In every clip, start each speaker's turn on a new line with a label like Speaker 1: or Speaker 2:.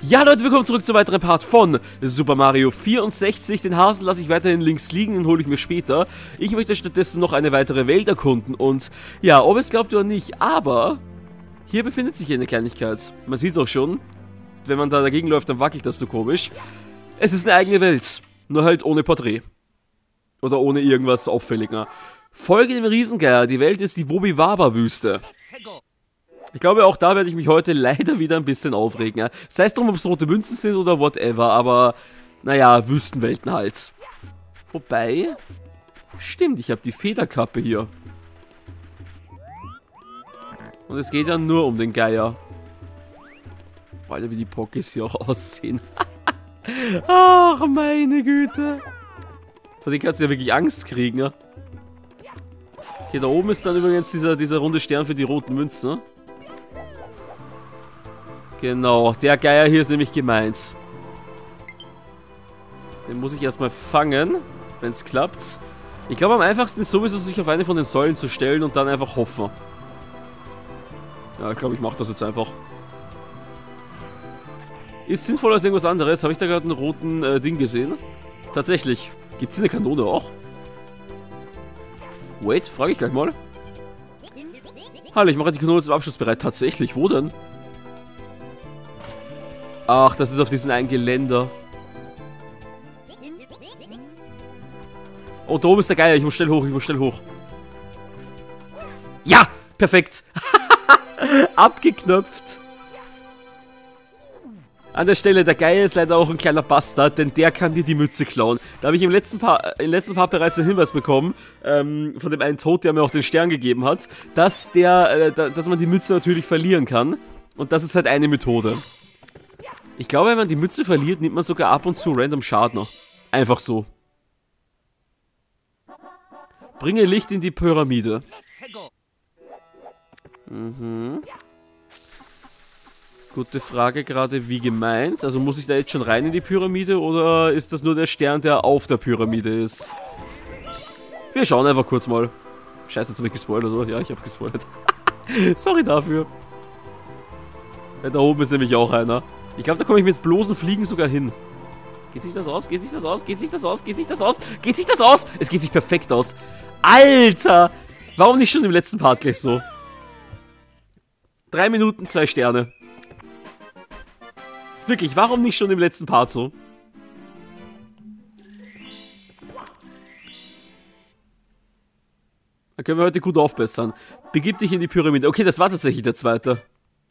Speaker 1: Ja Leute, willkommen zurück zu weiteren Part von Super Mario 64. Den Hasen lasse ich weiterhin links liegen, den hole ich mir später. Ich möchte stattdessen noch eine weitere Welt erkunden und ja, ob es glaubt oder nicht, aber hier befindet sich eine Kleinigkeit. Man sieht es auch schon, wenn man da dagegen läuft, dann wackelt das so komisch. Es ist eine eigene Welt, nur halt ohne Porträt. Oder ohne irgendwas Auffälliger. Folge dem Riesengeier, die Welt ist die Wobi-Waba-Wüste. Ich glaube, auch da werde ich mich heute leider wieder ein bisschen aufregen. Ja. Sei es drum, ob es rote Münzen sind oder whatever, aber naja, Wüstenwelten halt. Wobei, stimmt, ich habe die Federkappe hier. Und es geht ja nur um den Geier. Boah, Alter, wie die Pokés hier auch aussehen. Ach, meine Güte. Vor denen kannst du ja wirklich Angst kriegen, ja. Okay, da oben ist dann übrigens dieser runde Stern für die roten Münzen, ne? Genau, der Geier hier ist nämlich gemeint. Den muss ich erstmal fangen, wenn es klappt. Ich glaube, am einfachsten ist sowieso, sich auf eine von den Säulen zu stellen und dann einfach hoffen. Ja, ich glaube, ich mache das jetzt einfach. Ist sinnvoller als irgendwas anderes. Habe ich da gerade einen roten Ding gesehen? Tatsächlich. Gibt es eine Kanone auch? Wait, frage ich gleich mal. Hallo, ich mache die Kanone zum Abschluss bereit. Tatsächlich, wo denn? Ach, das ist auf diesem einen Geländer. Oh, da oben ist der Geier. Ich muss schnell hoch, ich muss schnell hoch. Ja, perfekt. Abgeknöpft. An der Stelle, der Geier ist leider auch ein kleiner Bastard, denn der kann dir die Mütze klauen. Da habe ich im letzten Part bereits einen Hinweis bekommen, von dem einen Toad, der mir auch den Stern gegeben hat, dass man die Mütze natürlich verlieren kann. Und das ist halt eine Methode. Ich glaube, wenn man die Mütze verliert, nimmt man sogar ab und zu random Schaden. Einfach so. Bringe Licht in die Pyramide. Mhm. Gute Frage gerade, wie gemeint? Also muss ich da jetzt schon rein in die Pyramide oder ist das nur der Stern, der auf der Pyramide ist? Wir schauen einfach kurz mal. Scheiße, jetzt habe ich gespoilert, oder? Ja, ich habe gespoilert. Sorry dafür. Ja, da oben ist nämlich auch einer. Ich glaube, da komme ich mit bloßen Fliegen sogar hin. Geht sich das aus? Geht sich das aus? Geht sich das aus? Geht sich das aus? Geht sich das aus? Es geht sich perfekt aus. Alter! Warum nicht schon im letzten Part gleich so? 3 Minuten, 2 Sterne. Wirklich, warum nicht schon im letzten Part so? Da können wir heute gut aufbessern. Begib dich in die Pyramide. Okay, das war tatsächlich der zweite.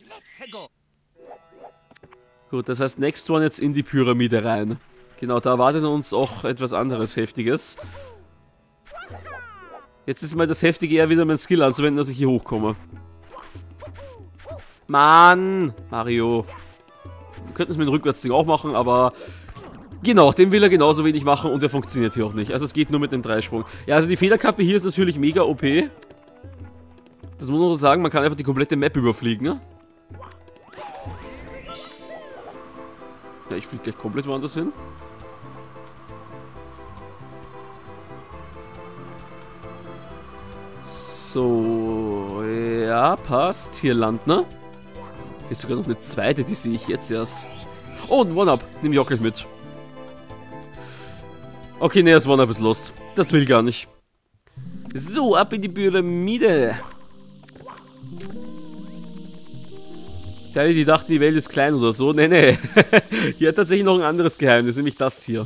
Speaker 1: Gut, das heißt, next one jetzt in die Pyramide rein. Genau, da erwartet uns auch etwas anderes Heftiges. Jetzt ist mal das Heftige eher wieder mein Skill anzuwenden, dass ich hier hochkomme. Mann! Mario. Wir könnten es mit dem Rückwärtsding auch machen, aber... Genau, den will er genauso wenig machen und der funktioniert hier auch nicht. Also es geht nur mit dem Dreisprung. Ja, also die Federkappe hier ist natürlich mega OP. Das muss man so sagen, man kann einfach die komplette Map überfliegen, ne? Ja, ich fliege gleich komplett woanders hin. So, ja, passt. Hier Land, ne? Hier ist sogar noch eine zweite, die sehe ich jetzt erst. Oh, ein One-Up. Nehme ich auch gleich mit. Okay, ne, das One-Up ist lost. Das will gar nicht. So, ab in die Pyramide. Für alle, die dachten, die Welt ist klein oder so. Nee, nee. Hier hat tatsächlich noch ein anderes Geheimnis, nämlich das hier.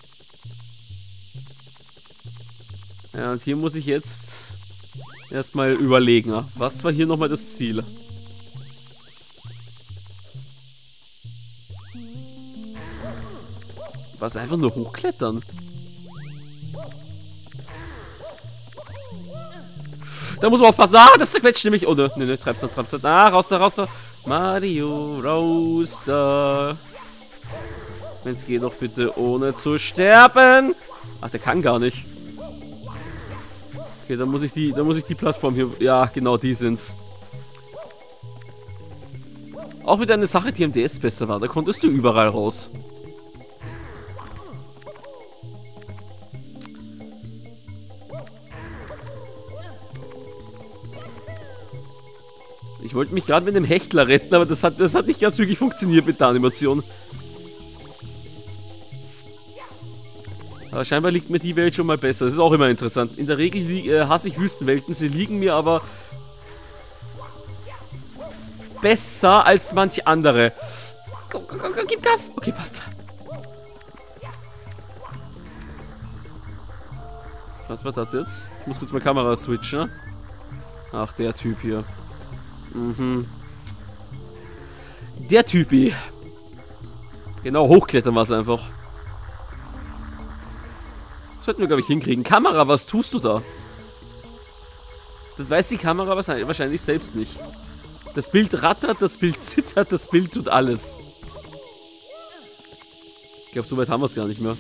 Speaker 1: Ja, und hier muss ich jetzt erstmal überlegen. Was war hier nochmal das Ziel? Was, einfach nur hochklettern? Da muss man aufpassen. Ah, das zerquetscht nämlich. Oh, ne, ne, treib's da. Ah, raus da, raus da. Mario, raus da. Wenn's geht doch bitte ohne zu sterben. Ach, der kann gar nicht. Okay, dann muss ich die Plattform hier... Ja, genau, die sind's. Auch wieder eine Sache, die am DS besser war. Da konntest du überall raus. Ich wollte mich gerade mit dem Hechtler retten, aber das hat nicht ganz wirklich funktioniert mit der Animation. Aber scheinbar liegt mir die Welt schon mal besser. Das ist auch immer interessant. In der Regel hasse ich Wüstenwelten. Sie liegen mir aber besser als manche andere. Komm, komm, komm, gib Gas. Okay, passt. Was war das jetzt? Ich muss kurz meine Kamera switchen. Ach, der Typ hier. Mhm. Der Typi. Genau, hochklettern war es einfach. Sollten wir, glaube ich, hinkriegen. Kamera, was tust du da? Das weiß die Kamera wahrscheinlich selbst nicht. Das Bild rattert, das Bild zittert, das Bild tut alles. Ich glaube, so weit haben wir es gar nicht mehr.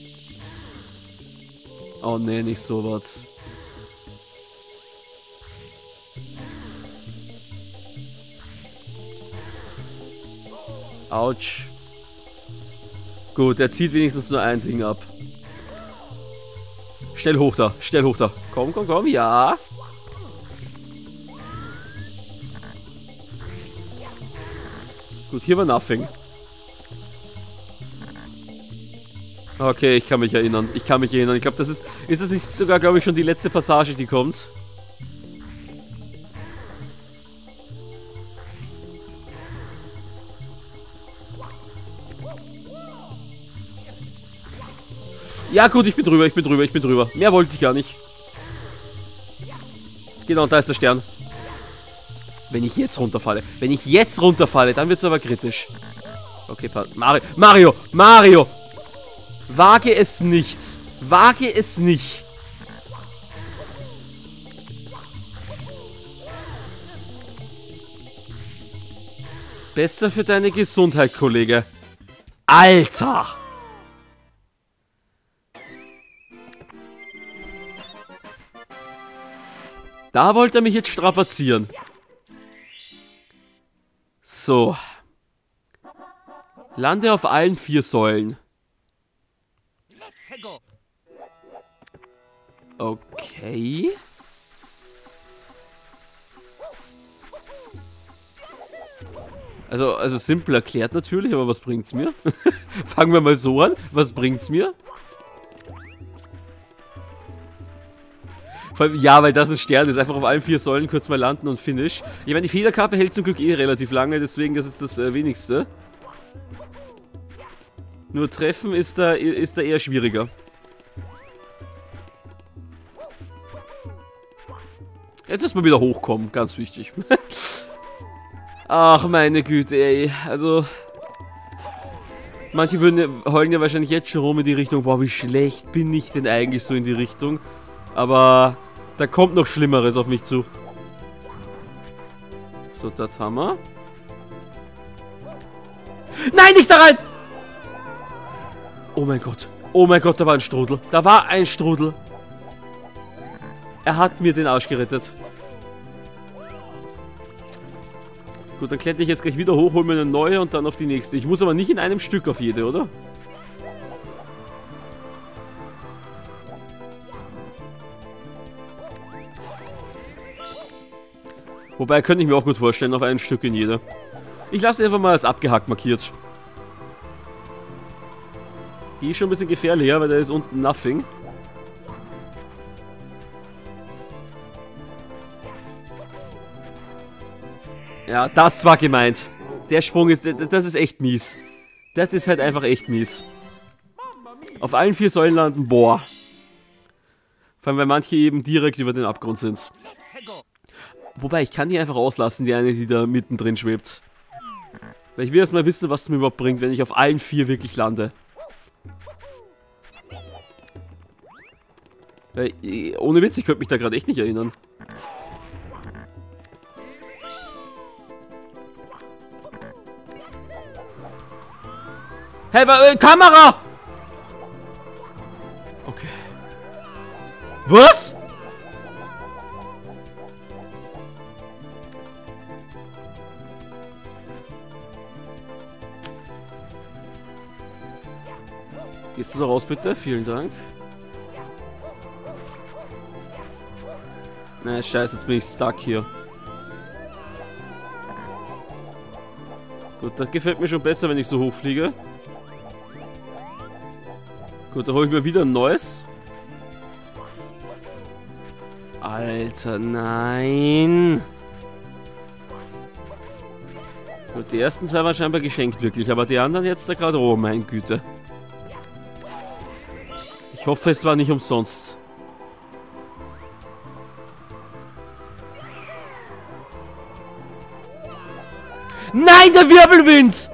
Speaker 1: Oh nee, nicht so was. Autsch. Gut, er zieht wenigstens nur ein Ding ab. Schnell hoch da, schnell hoch da. Komm, komm, komm, ja. Gut, hier war nothing. Okay, ich kann mich erinnern. Ich glaube, das ist es nicht sogar, glaube ich, schon die letzte Passage, die kommt? Ja gut, ich bin drüber. Mehr wollte ich gar nicht. Genau, da ist der Stern. Wenn ich jetzt runterfalle, dann wird es aber kritisch. Okay, Mario! Wage es nicht. Wage es nicht. Besser für deine Gesundheit, Kollege. Alter! Da wollte er mich jetzt strapazieren. So. Lande auf allen 4 Säulen. Okay. Also simpel erklärt natürlich, aber was bringt's mir? Fangen wir mal so an. Was bringt's mir? Vor allem, ja, weil das ein Stern ist. Einfach auf allen 4 Säulen kurz mal landen und finish. Ich meine, die Federkappe hält zum Glück eh relativ lange, deswegen das ist das Wenigste. Nur treffen ist da eher schwieriger. Jetzt erstmal wieder hochkommen, ganz wichtig. Ach, meine Güte, ey. Also, manche heulen ja wahrscheinlich jetzt schon rum in die Richtung, boah, wie schlecht bin ich denn eigentlich so in die Richtung. Aber da kommt noch Schlimmeres auf mich zu. So, das haben wir. Nein, nicht da rein! Oh mein Gott, da war ein Strudel. Da war ein Strudel. Er hat mir den Arsch gerettet. Gut, dann kletter ich jetzt gleich wieder hoch, hol mir eine neue und dann auf die nächste. Ich muss aber nicht in einem Stück auf jede, oder? Wobei, könnte ich mir auch gut vorstellen, auf ein Stück in jeder. Ich lasse einfach mal als abgehackt markiert. Die ist schon ein bisschen gefährlicher, weil da ist unten nothing. Ja, das war gemeint. Der Sprung ist, das ist echt mies. Das ist halt einfach echt mies. Auf allen 4 Säulen landen, boah. Vor allem, weil manche eben direkt über den Abgrund sind. Wobei, ich kann die einfach auslassen, die eine, die da mittendrin schwebt. Weil ich will erstmal wissen, was es mir überhaupt bringt, wenn ich auf allen 4 wirklich lande. Weil, ohne Witz, ich könnte mich da gerade echt nicht erinnern. Hey, Kamera! Okay. Was? Gehst du da raus, bitte? Vielen Dank. Na, scheiße, jetzt bin ich stuck hier. Gut, das gefällt mir schon besser, wenn ich so hoch fliege. Gut, da hole ich mir wieder ein neues. Alter, nein. Gut, die ersten zwei waren scheinbar geschenkt, wirklich. Aber die anderen jetzt da gerade... Oh, mein Güte. Ich hoffe, es war nicht umsonst. Nein, der Wirbelwind!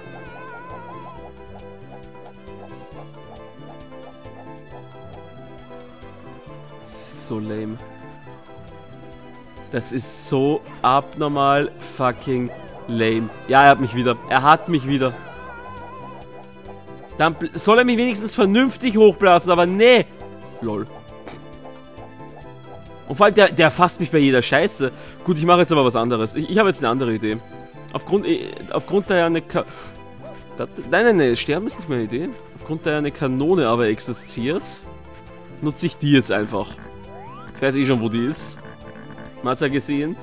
Speaker 1: Das ist so lame. Das ist so abnormal fucking lame. Ja, er hat mich wieder. Er hat mich wieder. Dann soll er mich wenigstens vernünftig hochblasen, aber nee. Lol. Und vor allem, der fasst mich bei jeder Scheiße. Gut, ich mache jetzt aber was anderes. Ich habe jetzt eine andere Idee. Aufgrund der eine Nein, Sterben ist nicht meine Idee. Aufgrund der eine Kanone aber existiert, nutze ich die jetzt einfach. Ich weiß eh schon, wo die ist. Man hat's ja gesehen.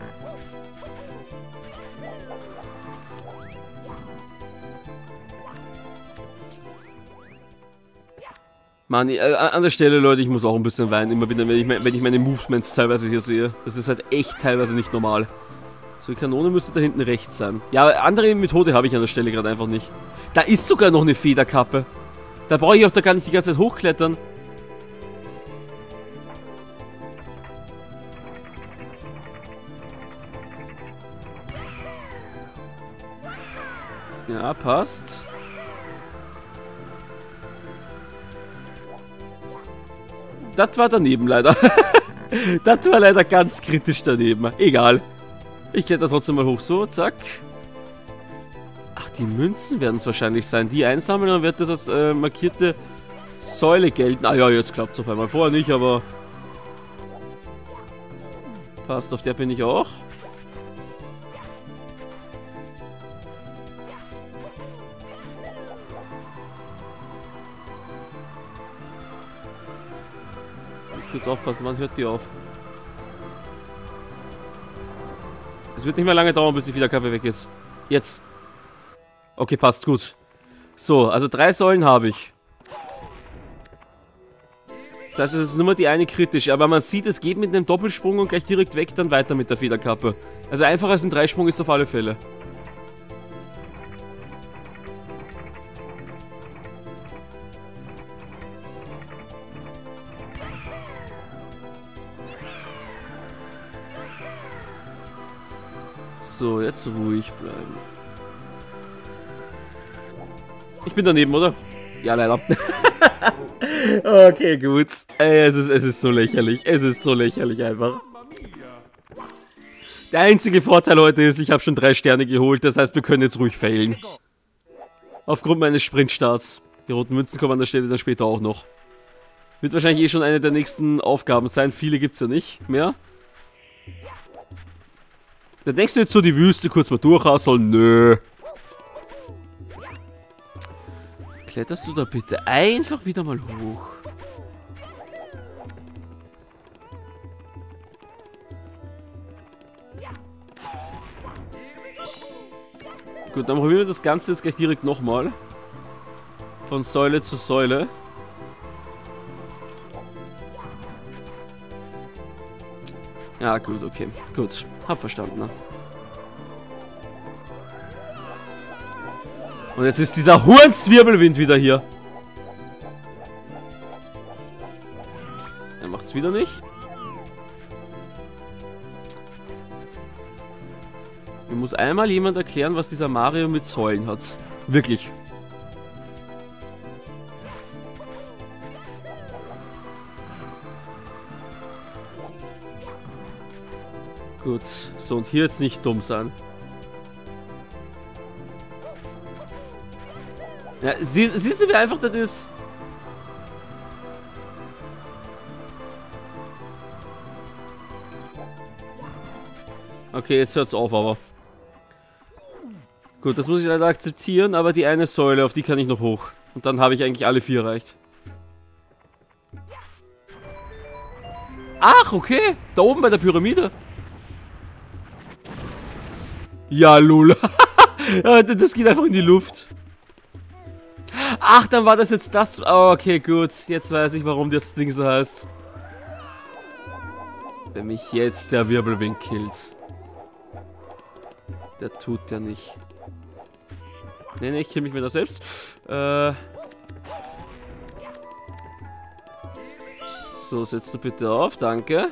Speaker 1: Mann, an der Stelle, Leute, ich muss auch ein bisschen weinen, immer wieder, wenn ich meine Movements teilweise hier sehe. Das ist halt echt teilweise nicht normal. So, die Kanone müsste da hinten rechts sein. Ja, andere Methode habe ich an der Stelle gerade einfach nicht. Da ist sogar noch eine Federkappe. Da brauche ich auch da gar nicht die ganze Zeit hochklettern. Ja, passt. Das war daneben leider. Das war leider ganz kritisch daneben. Egal. Ich kletter trotzdem mal hoch. So, zack. Ach, die Münzen werden es wahrscheinlich sein. Die einsammeln, dann wird das als markierte Säule gelten. Ah ja, jetzt klappt es auf einmal. Vorher nicht, aber... Passt, auf der bin ich auch. Kurz aufpassen, wann hört die auf? Es wird nicht mehr lange dauern, bis die Federkappe weg ist. Jetzt. Okay, passt, gut. So, also 3 Säulen habe ich. Das heißt, es ist nur mal die eine kritisch, aber man sieht, es geht mit einem Doppelsprung und gleich direkt weg, dann weiter mit der Federkappe. Also einfacher als ein Dreisprung ist auf alle Fälle. So, jetzt ruhig bleiben. Ich bin daneben, oder? Ja, leider. Okay, gut. Ey, es ist so lächerlich. Es ist so lächerlich einfach. Der einzige Vorteil heute ist, ich habe schon 3 Sterne geholt. Das heißt, wir können jetzt ruhig failen. Aufgrund meines Sprintstarts. Die roten Münzen kommen an der Stelle dann später auch noch. Wird wahrscheinlich eh schon eine der nächsten Aufgaben sein. Viele gibt es ja nicht mehr. Dann denkst du jetzt so die Wüste kurz mal durchhasseln? Nö. Kletterst du da bitte einfach wieder mal hoch? Gut, dann probieren wir das Ganze jetzt gleich direkt nochmal. Von Säule zu Säule. Ja, gut, okay. Gut, hab verstanden, ne? Und jetzt ist dieser Hurenswirbelwind wieder hier. Er macht's wieder nicht. Mir muss einmal jemand erklären, was dieser Mario mit Säulen hat. Wirklich. Gut, so und hier jetzt nicht dumm sein. Ja, siehst du, wie einfach das ist? Okay, jetzt hört's auf, aber. Gut, das muss ich leider akzeptieren, aber die eine Säule, auf die kann ich noch hoch. Und dann habe ich eigentlich alle 4 erreicht. Ach, okay. Da oben bei der Pyramide. Ja, lul. Das geht einfach in die Luft. Ach, dann war das jetzt das. Oh, okay, gut. Jetzt weiß ich, warum das Ding so heißt. Wenn mich jetzt der Wirbelwind killt. Der tut ja nicht. Nee, ich kill mich wieder selbst. So, setz du bitte auf. Danke.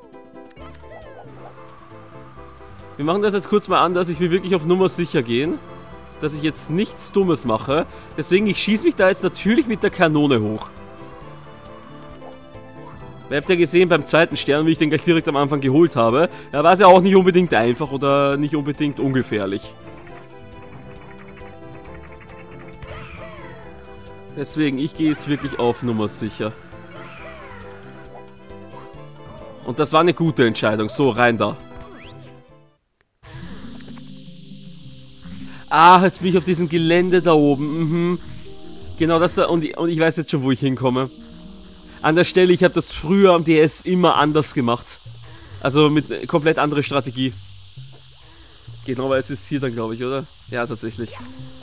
Speaker 1: Wir machen das jetzt kurz mal anders. Ich will wirklich auf Nummer sicher gehen. Dass ich jetzt nichts Dummes mache. Deswegen, ich schieße mich da jetzt natürlich mit der Kanone hoch. Ihr habt ja gesehen beim zweiten Stern, wie ich den gleich direkt am Anfang geholt habe. Da war es ja auch nicht unbedingt einfach oder nicht unbedingt ungefährlich. Deswegen, ich gehe jetzt wirklich auf Nummer sicher. Und das war eine gute Entscheidung. So, rein da. Ah, jetzt bin ich auf diesem Gelände da oben. Genau das da. Und ich weiß jetzt schon, wo ich hinkomme. An der Stelle, ich habe das früher am DS immer anders gemacht. Also mit komplett andere Strategie. Genau, weil jetzt ist es hier dann, glaube ich, oder? Ja, tatsächlich.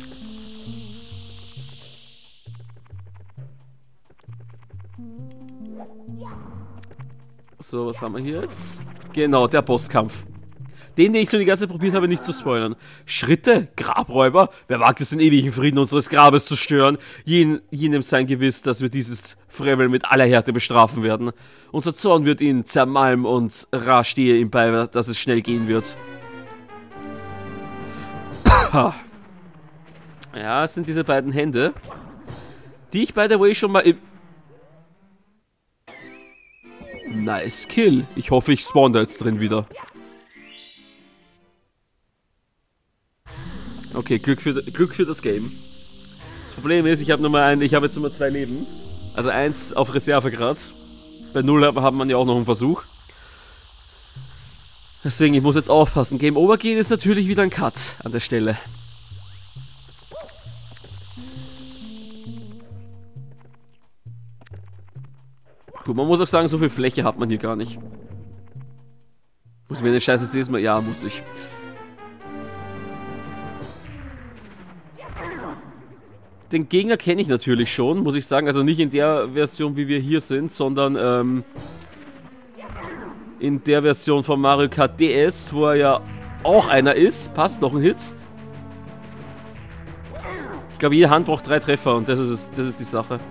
Speaker 1: So, was haben wir hier jetzt? Genau, der Bosskampf. Den ich schon die ganze Zeit probiert habe, nicht zu spoilern. Schritte? Grabräuber? Wer wagt es, den ewigen Frieden unseres Grabes zu stören? Jenem sein gewiss, dass wir dieses Frevel mit aller Härte bestrafen werden. Unser Zorn wird ihn zermalmen und rar stehe ihm bei, dass es schnell gehen wird. Ja, es sind diese beiden Hände, die ich, by the way, schon mal im... Nice Kill. Ich hoffe, ich spawn da jetzt drin wieder. Okay, Glück für das Game. Das Problem ist, ich habe jetzt nur 2 Leben. Also 1 auf Reservegrad. Bei 0 haben wir ja auch noch einen Versuch. Deswegen, ich muss jetzt aufpassen. Game Over gehen ist natürlich wieder ein Cut an der Stelle. Gut, man muss auch sagen, so viel Fläche hat man hier gar nicht. Muss ich mir den Scheiß jetzt jedes Mal... Ja, muss ich. Den Gegner kenne ich natürlich schon, muss ich sagen. Also nicht in der Version, wie wir hier sind, sondern in der Version von Mario Kart DS, wo er ja auch einer ist. Passt, noch ein Hit. Ich glaube, jede Hand braucht 3 Treffer und das ist die Sache.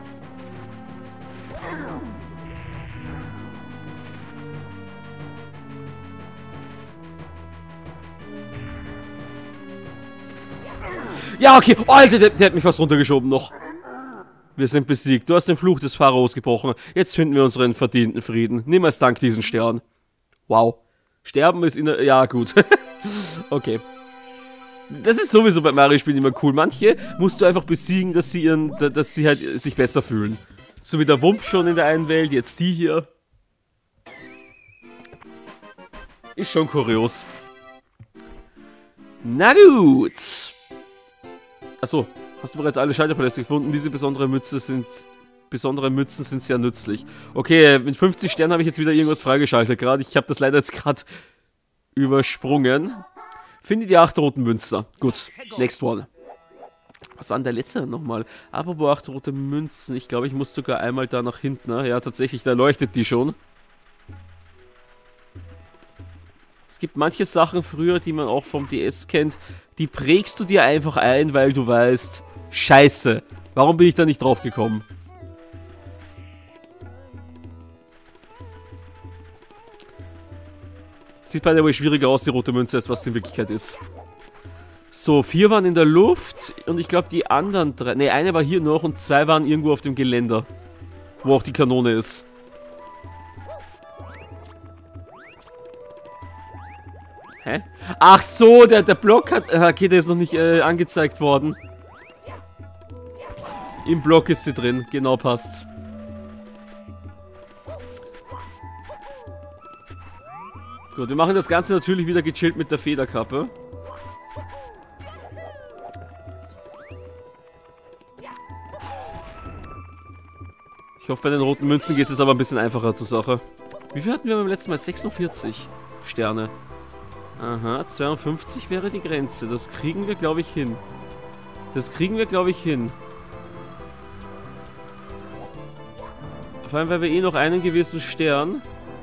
Speaker 1: Ja, okay. Oh, Alter, der hat mich fast runtergeschoben noch. Wir sind besiegt. Du hast den Fluch des Pharaos gebrochen. Jetzt finden wir unseren verdienten Frieden. Nimm als Dank diesen Stern. Wow. Sterben ist in der... Ja, gut. Okay. Das ist sowieso bei Mario-Spielen immer cool. Manche musst du einfach besiegen, dass sie halt sich besser fühlen. So wie der Wump schon in der einen Welt, jetzt die hier. Ist schon kurios. Na gut. Achso, hast du bereits alle Schalterpaläste gefunden? Diese besonderen Mützen sind sehr nützlich. Okay, mit 50 Sternen habe ich jetzt wieder irgendwas freigeschaltet gerade. Ich habe das leider jetzt gerade übersprungen. Finde die 8 roten Münzen. Gut, next one. Was war denn der letzte nochmal? Apropos 8 rote Münzen. Ich glaube, ich muss sogar einmal da nach hinten. Ja, tatsächlich, da leuchtet die schon. Es gibt manche Sachen früher, die man auch vom DS kennt, die prägst du dir einfach ein, weil du weißt, scheiße, warum bin ich da nicht drauf gekommen? Sieht bei der way schwieriger aus, die rote Münze, als was sie in Wirklichkeit ist. So, 4 waren in der Luft und ich glaube die anderen 3, ne, eine war hier noch und 2 waren irgendwo auf dem Geländer, wo auch die Kanone ist. Hä? Ach so, der Block hat... Okay, der ist noch nicht angezeigt worden. Im Block ist sie drin. Genau, passt. Gut, wir machen das Ganze natürlich wieder gechillt mit der Federkappe. Ich hoffe, bei den roten Münzen geht es jetzt aber ein bisschen einfacher zur Sache. Wie viel hatten wir beim letzten Mal? 46 Sterne. Aha, 52 wäre die Grenze. Das kriegen wir, glaube ich, hin. Das kriegen wir, glaube ich, hin. Vor allem, weil wir eh noch einen gewissen Stern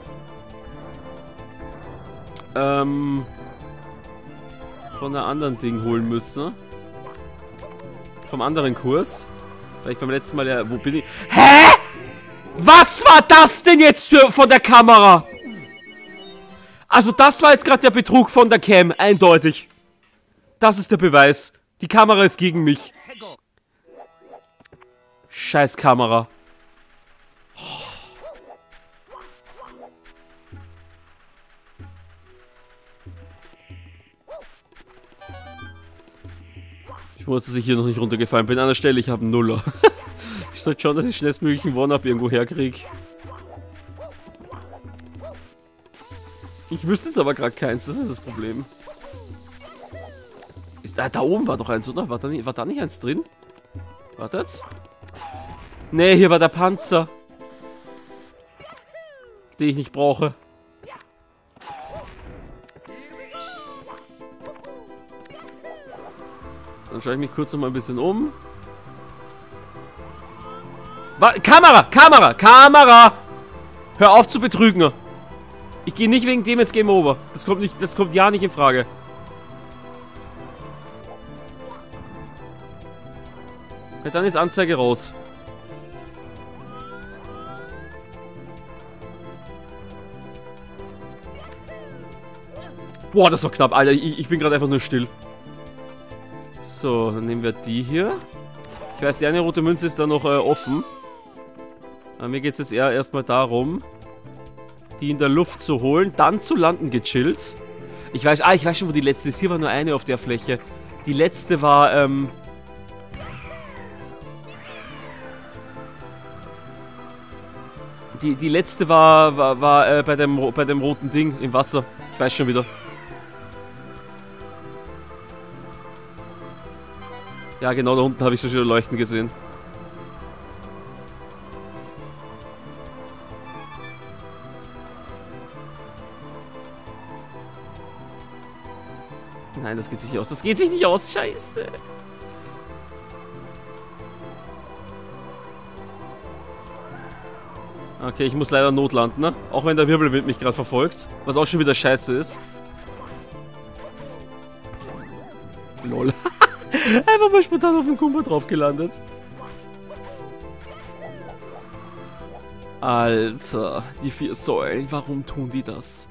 Speaker 1: von einer anderen Ding holen müssen. Vom anderen Kurs. Weil ich beim letzten Mal ja... Wo bin ich? Hä? Was war das denn jetzt von der Kamera? Also das war jetzt gerade der Betrug von der Cam. Eindeutig. Das ist der Beweis. Die Kamera ist gegen mich. Scheiß Kamera. Ich wusste, dass ich hier noch nicht runtergefallen bin. An der Stelle, ich habe einen Nuller. Ich sollte schauen, dass ich schnellstmöglich einen One-Up irgendwo herkriege. Ich wüsste jetzt aber gerade keins, das ist das Problem. Ist da oben war doch eins, oder? War da nicht eins drin? Wartet. Nee, hier war der Panzer. Den ich nicht brauche. Dann schaue ich mich kurz noch mal ein bisschen um. Kamera! Kamera! Kamera! Hör auf zu betrügen! Ich gehe nicht wegen dem jetzt Game Over. Das kommt ja nicht in Frage. Ja, dann ist Anzeige raus. Boah, das war knapp, Alter. Ich bin gerade einfach nur still. So, dann nehmen wir die hier. Ich weiß, die eine rote Münze ist da noch offen. Aber mir geht es jetzt eher erstmal darum, die in der Luft zu holen, dann zu landen gechillt. Ich weiß schon, wo die letzte ist. Hier war nur eine auf der Fläche. Die letzte war, Die letzte war bei dem roten Ding im Wasser. Ich weiß schon wieder. Ja, genau, da unten habe ich so schon leuchten gesehen. Nein, das geht sich nicht aus. Das geht sich nicht aus. Scheiße. Okay, ich muss leider notlanden, ne? Auch wenn der Wirbelwind mich gerade verfolgt. Was auch schon wieder scheiße ist. Lol. Einfach mal spontan auf den Kumper drauf gelandet. Alter, die 4 Säulen. Warum tun die das?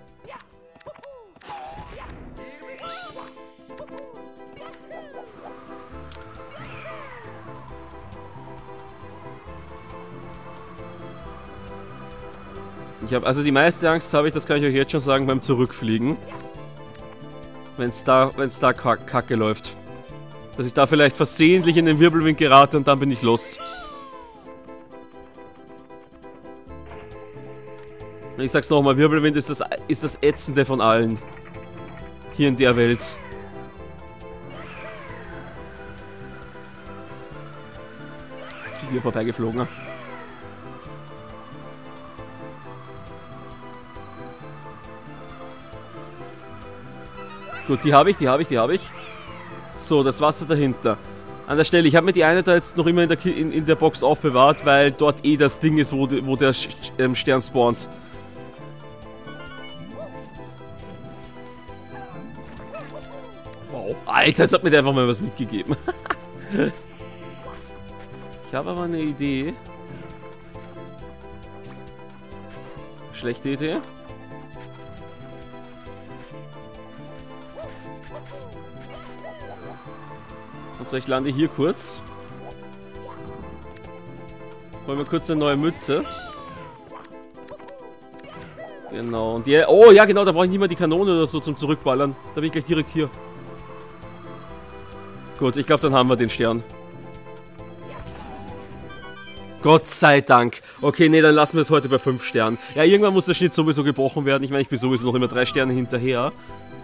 Speaker 1: Ich habe also die meiste Angst habe ich, das kann ich euch jetzt schon sagen, beim Zurückfliegen. Wenn's da Kacke läuft. Dass ich da vielleicht versehentlich in den Wirbelwind gerate und dann bin ich lost. Und ich sag's nochmal, Wirbelwind ist das Ätzende von allen. Hier in der Welt. Jetzt bin ich wieder vorbeigeflogen. Gut, die habe ich. So, das Wasser dahinter. An der Stelle, ich habe mir die eine da jetzt noch immer in der Box aufbewahrt, weil dort eh das Ding ist, wo der Stern spawnt. Wow. Alter, jetzt hat mir der einfach mal was mitgegeben. Ich habe aber eine Idee. Schlechte Idee. Also ich lande hier kurz. Holen wir kurz eine neue Mütze. Genau. Und die. Oh ja, genau, da brauche ich nicht mal die Kanone oder so zum Zurückballern. Da bin ich gleich direkt hier. Gut, ich glaube, dann haben wir den Stern. Gott sei Dank. Okay, nee, dann lassen wir es heute bei 5 Sternen. Ja, irgendwann muss der Schnitt sowieso gebrochen werden. Ich meine, ich bin sowieso noch immer 3 Sterne hinterher.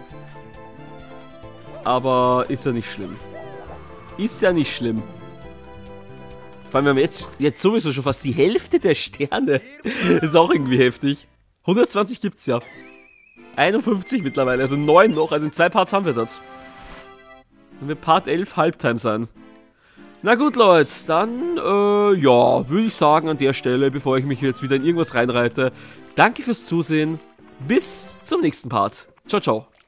Speaker 1: Aber ist ja nicht schlimm. Ist ja nicht schlimm. Vor allem, wir haben jetzt sowieso schon fast die Hälfte der Sterne. Ist auch irgendwie heftig. 120 gibt's ja. 51 mittlerweile, also 9 noch, also in 2 Parts haben wir das. Dann wird Part 11 Halbtime sein. Na gut, Leute, dann, ja, würde ich sagen an der Stelle, bevor ich mich jetzt wieder in irgendwas reinreite, danke fürs Zusehen, bis zum nächsten Part. Ciao, ciao.